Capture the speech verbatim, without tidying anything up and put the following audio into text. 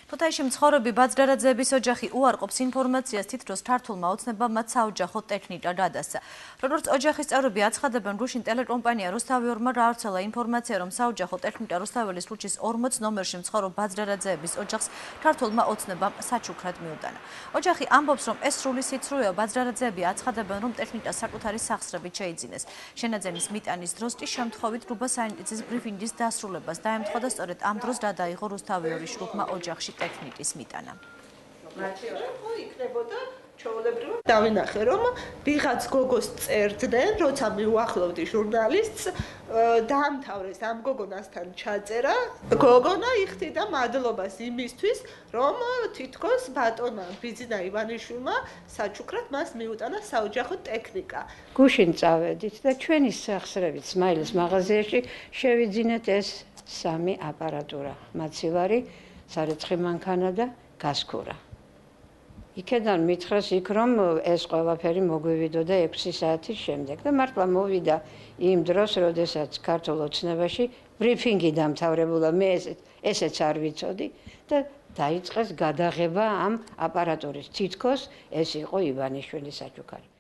ქუთაისში მცხოვრები ბაძრარაძეების ოჯახი უარყოფს ინფორმაციას, თითქოს ქართულმა ოცნებამ მათ საოჯახო ტექნიკა გადასცა. როგორც ოჯახის წევრები აცხადებენ, გუშინ ტელეკომპანია რუსთავი ორმა გაავრცელა ინფორმაცია, რომ საოჯახო ტექნიკა რუსთაველის ქუჩის ორმოც ნომერში მცხოვრებ ბაძრარაძეების ოჯახს ქართულმა ოცნებამ საჩუქრად მიუტანა. ოჯახი ამბობს, რომ ეს სრული სიცრუეა. ბაძრარაძეები აცხადებენ, რომ ტექნიკა საკუთარი სახსრებით შეიძინეს. შენაძენის მიტანის დროს კი შემთხვევით რუბა საინტიძის ბრიფინგის დასრულებას დაემთხვა და სწორედ ამ დროს გადაიღო რუსთავი ორის ჯგუფმა ოჯახში ტექნიკის მიტანა. დავინახე, რომ ვიღაც გოგოს წერდნენ, როცა მიუახლოვდი ჟურნალისტს, დაამთავრეს ამ გოგონასთან ჩაწერა. გოგონა იხდიდა მადლობას იმისთვის, რომ თითქოს ბატონა ბიძინა ივანიშვილმა საჩუქრად მას მიუტანა საოჯახო ტექნიკა. გუშინ წავედით და ჩვენი სახსრებით სმაილის მაღაზიაში შევიძინეთ ეს სამი აპარატურა, მაცივარი, სარეცხი მანქანა და გასქურა. იქედან მითხრეს იქ, რომ ეს ყველაფერი მოგვივიდოდა ექვსი საათის შემდეგ და მართლა მოვიდა იმ დროს, როდესაც ქართულ ოცნებაში ბრიფინგი დამთავრებულა, მე ესეც არ ვიცოდი და დაიწყეს გადაღება ამ აპარატურის. თითქოს ეს იყო ივანიშვილის საჩუქარი.